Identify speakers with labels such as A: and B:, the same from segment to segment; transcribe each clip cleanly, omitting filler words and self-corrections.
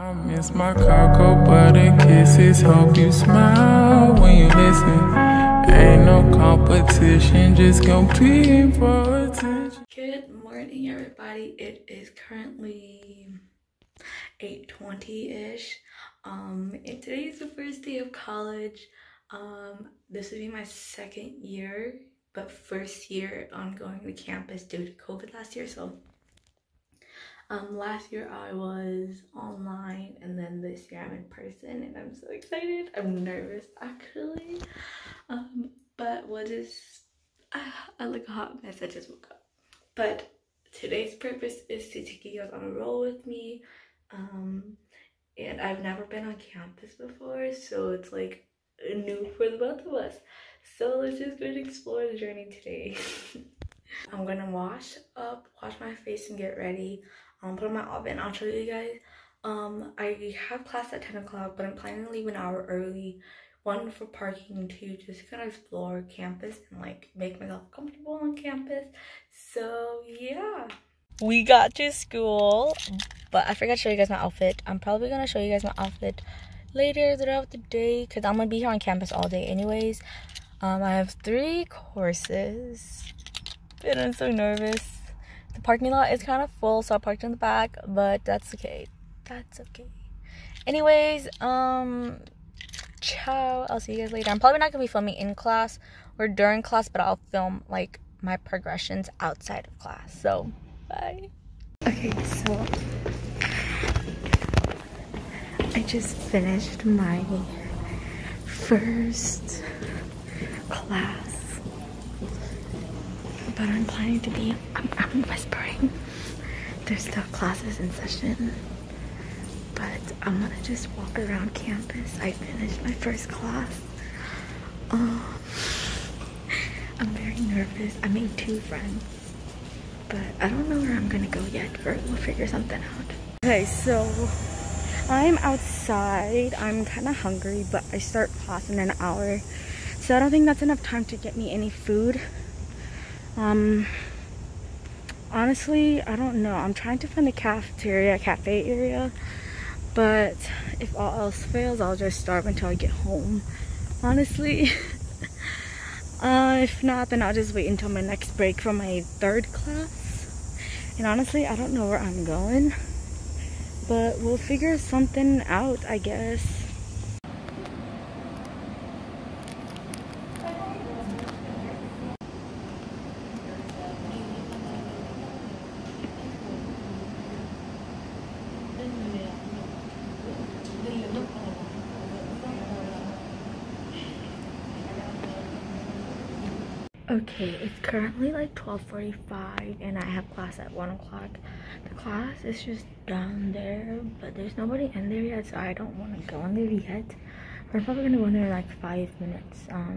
A: I miss my cocoa butter kisses. Hope you smile when you listen. Ain't no competition, just competing for attention.
B: Good morning, everybody. It is currently 8:20-ish. And today is the first day of college. This will be my second year, but first year on going to campus due to COVID last year. So last year I was online, and then this year I'm in person, and I'm so excited. I'm nervous actually. But we'll just I look a hot mess. I just woke up. But today's purpose is to take you guys on a roll with me. And I've never been on campus before, so it's like new for the both of us. So let's just go and explore the journey today. I'm gonna wash my face and get ready. Put on my outfit and I'll show you guys. I have class at 10 o'clock, but I'm planning to leave an hour early. One, for parking, two, just kind of explore campus and like make myself comfortable on campus. So yeah. We got to school, but I forgot to show you guys my outfit. I'm probably gonna show you guys my outfit later throughout the day because I'm gonna be here on campus all day anyways. I have 3 courses and I'm so nervous. The parking lot is kind of full, so I parked in the back, but that's okay. That's okay. Anyways, ciao. I'll see you guys later. I'm probably not gonna be filming in class or during class, but I'll film like my progressions outside of class. So bye. Okay, so I just finished my first class, but I'm planning to be, I'm whispering. There's still classes in session, but I'm gonna just walk around campus. I finished my first class. I'm very nervous. I made 2 friends, but I don't know where I'm gonna go yet, but we'll figure something out. Okay, so I'm outside. I'm kind of hungry, but I start class in an hour, so I don't think that's enough time to get me any food. Honestly, I don't know. I'm trying to find the cafe area, but if all else fails, I'll just starve until I get home, honestly. If not, then I'll just wait until my next break for my 3rd class. And honestly, I don't know where I'm going, but we'll figure something out, I guess. Okay, it's currently like 12:45 and I have class at 1 o'clock. The class is just down there, but there's nobody in there yet, so I don't want to go in there yet. We're probably gonna go in there in like 5 minutes.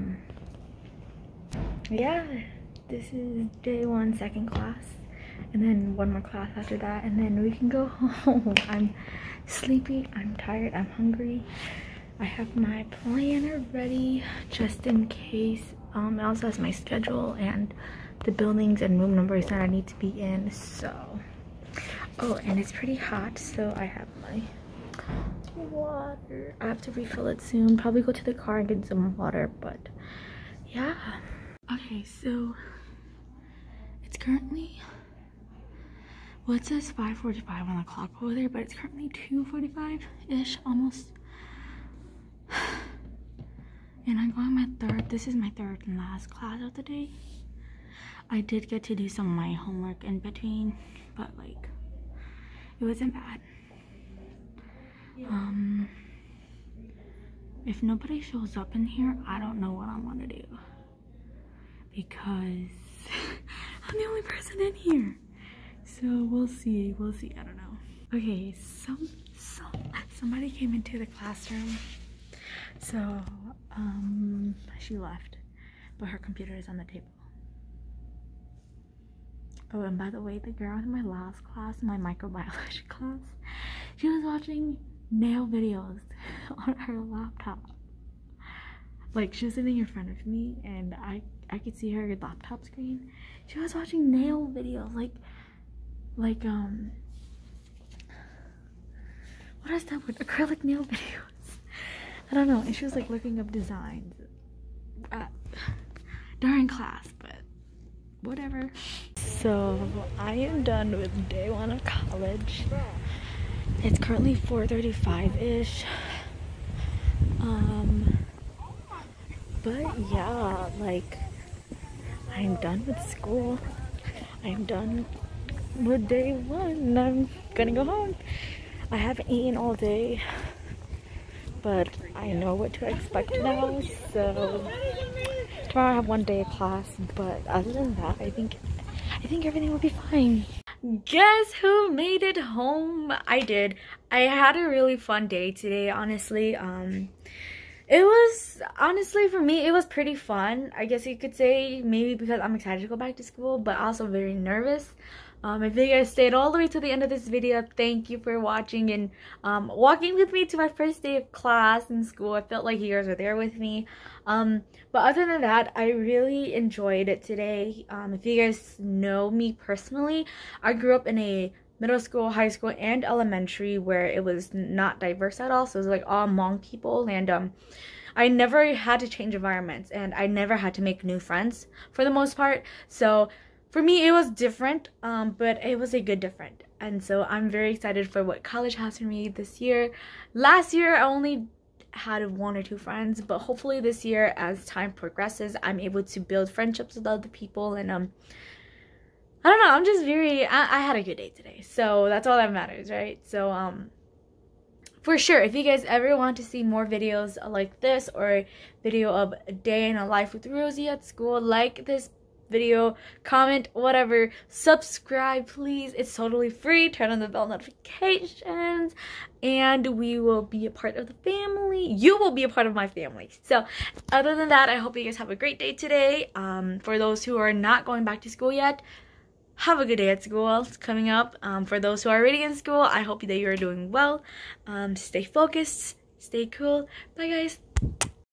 B: Yeah, this is day 1, 2nd class, and then 1 more class after that, and then we can go home. I'm sleepy, I'm tired, I'm hungry. I have my planner ready just in case. It also has my schedule and the buildings and room numbers that I need to be in. So, oh, and it's pretty hot, so I have my water. I have to refill it soon. Probably go to the car and get some water, but yeah. Okay, so it's currently, well, it says 5:45 on the clock over there, but it's currently 2:45-ish almost. And I'm going my 3rd, this is my 3rd and last class of the day. I did get to do some of my homework in between, but like, it wasn't bad. If nobody shows up in here, I don't know what I'm gonna do, because I'm the only person in here. So we'll see, I don't know. Okay, somebody came into the classroom. So, she left, but her computer is on the table. Oh, and by the way, the girl in my last class, my microbiology class, she was watching nail videos on her laptop. Like, she was sitting in front of me, and I could see her laptop screen. She was watching nail videos, like what is that word? Acrylic nail videos. I don't know. And she was like looking up designs during class, but whatever. So I am done with day 1 of college. It's currently 4:35-ish. But yeah, like, I'm done with school. I'm done with day 1 and I'm gonna go home. I haven't eaten all day, but I know what to expect now. So tomorrow I have 1 day of class, but other than that, I think everything will be fine. Guess who made it home? I did. I had a really fun day today, honestly. It was, honestly, for me, it was pretty fun. I guess you could say, maybe because I'm excited to go back to school, but also very nervous. If you guys stayed all the way to the end of this video, thank you for watching and walking with me to my first day of class in school. I felt like you guys were there with me. But other than that, I really enjoyed it today. If you guys know me personally, I grew up in a middle school, high school, and elementary where it was not diverse at all. So it was like all Hmong people, and I never had to change environments, and I never had to make new friends for the most part. So for me, it was different, but it was a good different. And so I'm very excited for what college has for me this year. Last year, I only had 1 or 2 friends, but hopefully this year, as time progresses, I'm able to build friendships with other people. And I don't know, I'm just I had a good day today, so that's all that matters, right? So for sure, if you guys ever want to see more videos like this, or a video of a day in a life with Rosie at school, like this video, comment, whatever, subscribe please. It's totally free. Turn on the bell notifications and we will be a part of the family. You will be a part of my family. So other than that, I hope you guys have a great day today. For those who are not going back to school yet, have a good day at school. It's coming up. For those who are already in school, I hope that you are doing well. Stay focused, stay cool. Bye guys.